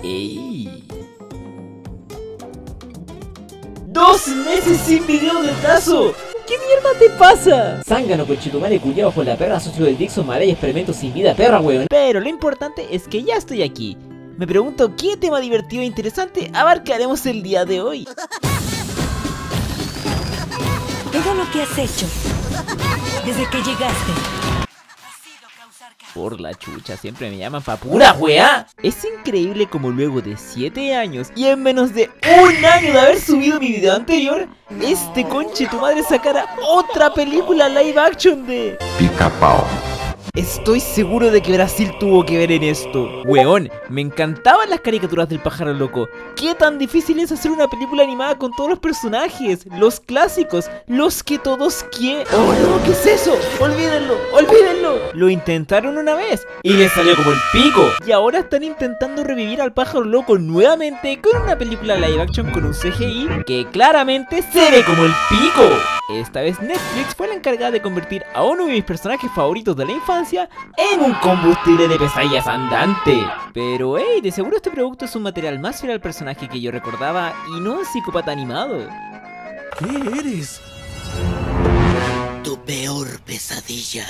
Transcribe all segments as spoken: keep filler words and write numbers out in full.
¡Ey! ¡Dos meses sin video de retraso! ¿Qué mierda te pasa? Zángano, conchetumare, culiao por la perra, socio del Dixon, Maray, experimento sin vida, perra, weón. Pero lo importante es que ya estoy aquí. Me pregunto qué tema divertido e interesante abarcaremos el día de hoy. Todo lo que has hecho desde que llegaste. Por la chucha, siempre me llaman pa' pura weá. Es increíble como luego de siete años y en menos de un año de haber subido mi video anterior, este conche tu madre sacara otra película live action de Pica-Pau. Estoy seguro de que Brasil tuvo que ver en esto. Weón, me encantaban las caricaturas del pájaro loco. ¿Qué tan difícil es hacer una película animada con todos los personajes? Los clásicos, los que todos quieren. ¡Oh no! ¿Qué es eso? ¡Olvídenlo! ¡Olvídenlo! Lo intentaron una vez y les salió como el pico. Y ahora están intentando revivir al pájaro loco nuevamente con una película live action con un C G I que claramente se ve como el pico. Esta vez Netflix fue la encargada de convertir a uno de mis personajes favoritos de la infancia en un combustible de pesadillas andante. Pero hey, de seguro este producto es un material más fiel al personaje que yo recordaba y no un psicópata animado. ¿Qué eres? Tu peor pesadilla.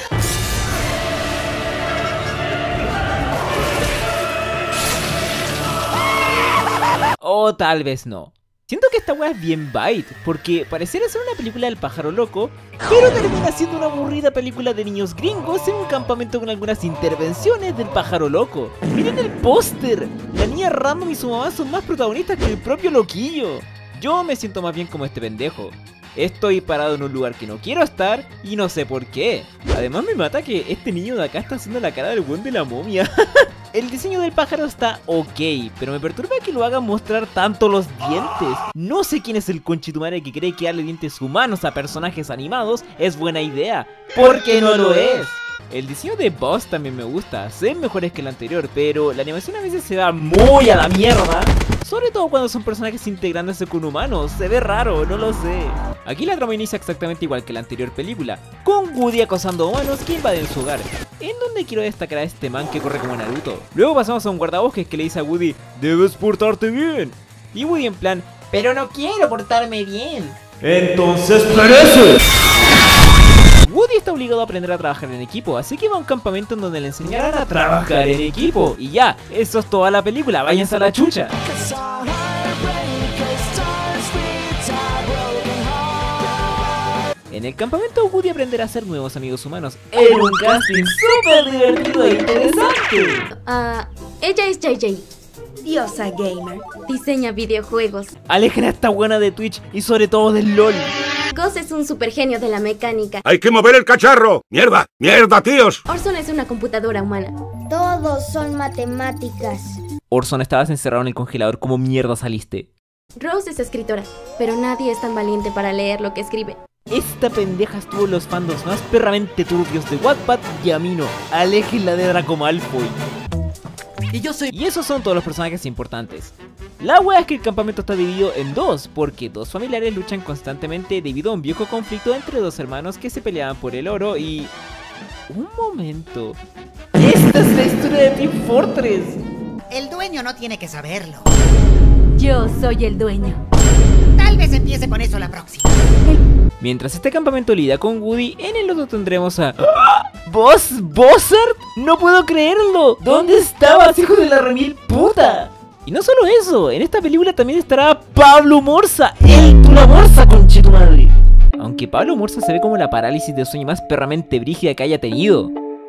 O tal vez no. Siento que esta wea es bien bait, porque pareciera ser una película del pájaro loco, pero termina siendo una aburrida película de niños gringos en un campamento con algunas intervenciones del pájaro loco. Miren el póster, la niña random y su mamá son más protagonistas que el propio loquillo. Yo me siento más bien como este pendejo. Estoy parado en un lugar que no quiero estar y no sé por qué. Además me mata que este niño de acá está haciendo la cara del buen de la momia. El diseño del pájaro está ok, pero me perturba que lo hagan mostrar tanto los dientes. No sé quién es el conchetumare que cree que darle dientes humanos a personajes animados es buena idea, porque no lo es. El diseño de Buzz también me gusta, se ven mejores que el anterior, pero la animación a veces se va muy a la mierda. Sobre todo cuando son personajes integrándose con humanos, se ve raro, no lo sé. Aquí la trama inicia exactamente igual que la anterior película, con Woody acosando a humanos que invaden su hogar, en donde quiero destacar a este man que corre como Naruto. Luego pasamos a un guardabosques que le dice a Woody, debes portarte bien. Y Woody en plan, pero no quiero portarme bien. Entonces pereces. Woody está obligado a aprender a trabajar en equipo, así que va a un campamento en donde le enseñarán a trabajar en equipo. Y ya, eso es toda la película, váyanse a la chucha. En el campamento Woody aprenderá a hacer nuevos amigos humanos en un casting súper divertido e interesante. Ah, ella es J J. Diosa gamer. Diseña videojuegos. Alejen a esta buena de Twitch y sobre todo del LOL. Gus es un super genio de la mecánica. ¡Hay que mover el cacharro! ¡Mierda! ¡Mierda, tíos! Orson es una computadora humana. Todos son matemáticas. Orson, estabas encerrado en el congelador, ¿cómo mierda saliste? Rose es escritora, pero nadie es tan valiente para leer lo que escribe. Esta pendeja estuvo en los fandoms más perramente turbios de Wattpad y a mí no. Aléjenla de Draco Malfoy. Y yo soy... Y esos son todos los personajes importantes. La wea es que el campamento está dividido en dos, porque dos familiares luchan constantemente debido a un viejo conflicto entre dos hermanos que se peleaban por el oro y... Un momento... ¡Esta es la historia de Team Fortress! El dueño no tiene que saberlo. Yo soy el dueño. Tal vez empiece con eso la próxima. Mientras este campamento lidia con Woody, en el otro tendremos a... ¡Ah! ¿Boss? ¿Bossart? ¡No puedo creerlo! ¿Dónde estabas, hijo de la remil puta? Y no solo eso, en esta película también estará Pablo Morza, el Tula Morza, conchetumadre. Aunque Pablo Morza se ve como la parálisis de sueño más perramente brígida que haya tenido.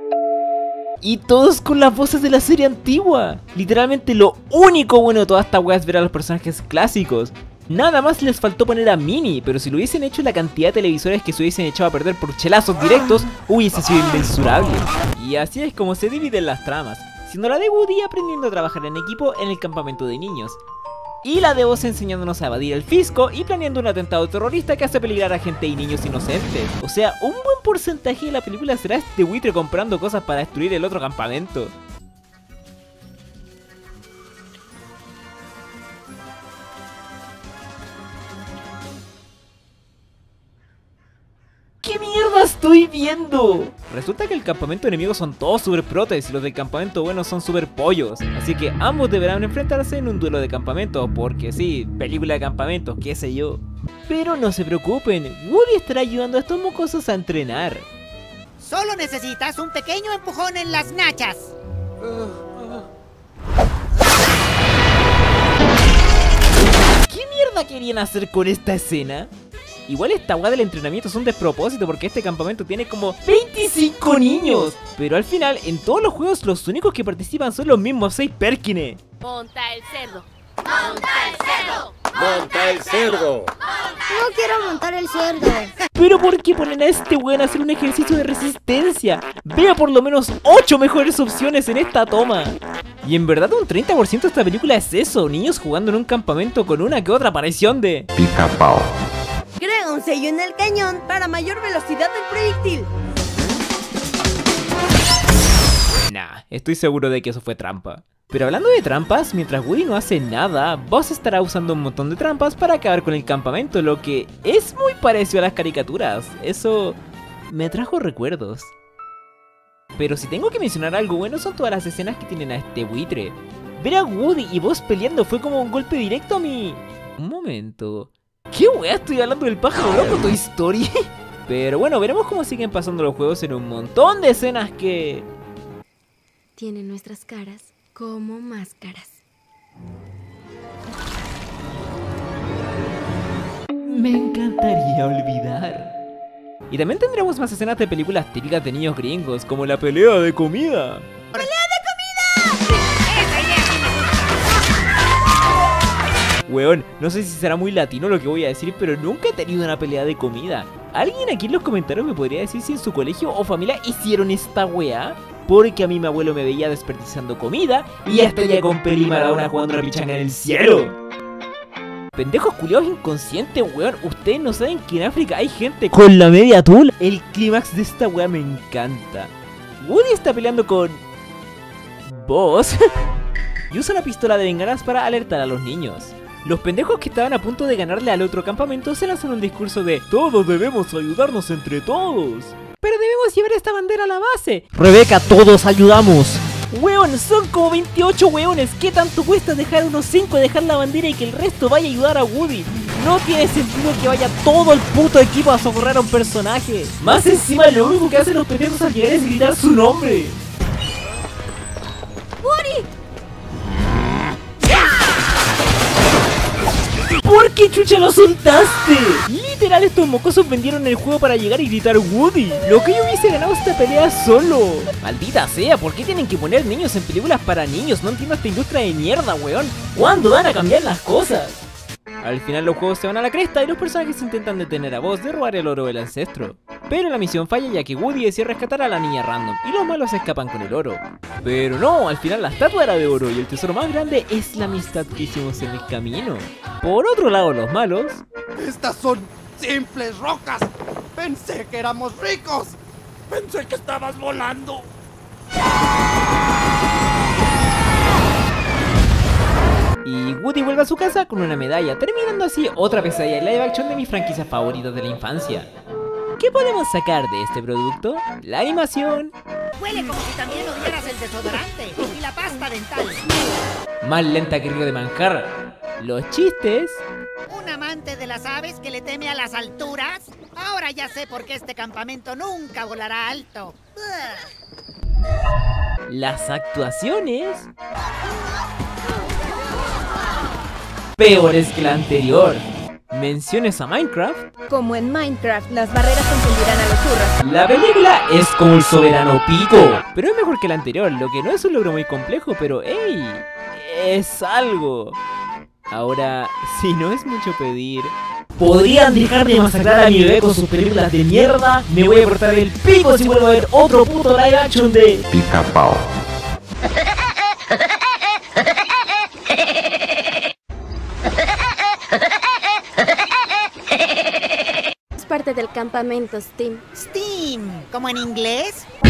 Y todos con las voces de la serie antigua. Literalmente lo único bueno de toda esta wea es ver a los personajes clásicos. Nada más les faltó poner a Minnie, pero si lo hubiesen hecho, la cantidad de televisores que se hubiesen echado a perder por chelazos directos hubiese sido inmensurable. Y así es como se dividen las tramas, siendo la de Woody aprendiendo a trabajar en equipo en el campamento de niños, y la de Buzz enseñándonos a evadir el fisco y planeando un atentado terrorista que hace peligrar a gente y niños inocentes. O sea, un buen porcentaje de la película será este buitre comprando cosas para destruir el otro campamento. ¿Qué mierda estoy viendo! Resulta que el campamento enemigo son todos super protes y los del campamento bueno son super pollos. Así que ambos deberán enfrentarse en un duelo de campamento, porque sí, película de campamento, qué sé yo. Pero no se preocupen, Woody estará ayudando a estos mocosos a entrenar. Solo necesitas un pequeño empujón en las nachas. ¿Qué mierda querían hacer con esta escena? Igual esta weá del entrenamiento es un despropósito porque este campamento tiene como veinticinco niños. Pero al final, en todos los juegos, los únicos que participan son los mismos seis Perkines. Monta el cerdo. ¡Monta el cerdo! ¡Monta el cerdo! No quiero montar el cerdo. Pero ¿por qué ponen a este weón a hacer un ejercicio de resistencia? Vea por lo menos ocho mejores opciones en esta toma. Y en verdad un treinta por ciento de esta película es eso, niños jugando en un campamento con una que otra aparición de Pica-pau. Crea un sello en el cañón para mayor velocidad del proyectil. Nah, estoy seguro de que eso fue trampa. Pero hablando de trampas, mientras Woody no hace nada, Buzz estará usando un montón de trampas para acabar con el campamento, lo que es muy parecido a las caricaturas. Eso me trajo recuerdos. Pero si tengo que mencionar algo bueno son todas las escenas que tienen a este buitre. Ver a Woody y Buzz peleando fue como un golpe directo a mi... Un momento... ¿Qué wea estoy hablando del pájaro loco Toy Story? Pero bueno, veremos cómo siguen pasando los juegos en un montón de escenas que... Tienen nuestras caras como máscaras. Me encantaría olvidar. Y también tendremos más escenas de películas típicas de niños gringos, como la pelea de comida. ¡Pelea de comida! ¡Esa idea sí me gusta! Weón, no sé si será muy latino lo que voy a decir, pero nunca he tenido una pelea de comida. ¿Alguien aquí en los comentarios me podría decir si en su colegio o familia hicieron esta weá? Porque a mí mi abuelo me veía desperdiciando comida y hasta ya con Peli y Maradona jugando una pichanga en el cielo. Pendejos culiados inconscientes, weón. Ustedes no saben que en África hay gente con la media tula. El clímax de esta weá me encanta. Woody está peleando con... Buzz y usa una pistola de bengalas para alertar a los niños. Los pendejos que estaban a punto de ganarle al otro campamento se lanzan un discurso de todos debemos ayudarnos entre todos. Pero debemos llevar esta bandera a la base. Rebeca, todos ayudamos. Weón, son como veintiocho weones. ¿Qué tanto cuesta dejar unos cinco, dejar la bandera y que el resto vaya a ayudar a Woody? No tiene sentido que vaya todo el puto equipo a socorrer a un personaje. Más encima lo único que hacen los pendejos al llegar es gritar su nombre. ¡Woody! ¿Por qué chucha lo soltaste? Literal, estos mocosos vendieron el juego para llegar y gritar Woody. Lo que yo hubiese ganado esta pelea solo. Maldita sea, ¿por qué tienen que poner niños en películas para niños? No entiendo esta industria de mierda, weón. ¿Cuándo van a cambiar las cosas? Al final los juegos se van a la cresta y los personajes intentan detener a Buzz de robar el oro del ancestro. Pero la misión falla ya que Woody decide rescatar a la niña random y los malos escapan con el oro. Pero no, al final la estatua era de oro y el tesoro más grande es la amistad que hicimos en el camino. Por otro lado, los malos... Estas son simples rocas. Pensé que éramos ricos. Pensé que estabas volando. Y Woody vuelve a su casa con una medalla, terminando así otra pesadilla live action de mis franquicias favoritas de la infancia. ¿Qué podemos sacar de este producto? La animación. Huele como si también odiaras el desodorante y la pasta dental. Más lenta que Río de Manjar. Los chistes. Un amante de las aves que le teme a las alturas. Ahora ya sé por qué este campamento nunca volará alto. Ugh. Las actuaciones. Peores que la anterior. Menciones a Minecraft. Como en Minecraft, las barreras confundirán a los churros. La película es como el soberano pico, pero es mejor que la anterior, lo que no es un logro muy complejo, pero hey, es algo. Ahora, si no es mucho pedir, ¿podrían dejar de masacrar a mi bebé con sus películas de mierda? Me voy a cortar el pico si vuelvo a ver otro puto live action de Pica-pau. Es parte del campamento Steam. Steam, como en inglés.